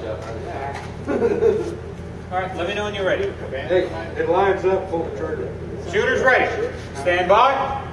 All right, let me know when you're ready. Hey, it lines up, pull the trigger. Shooters ready. Stand by.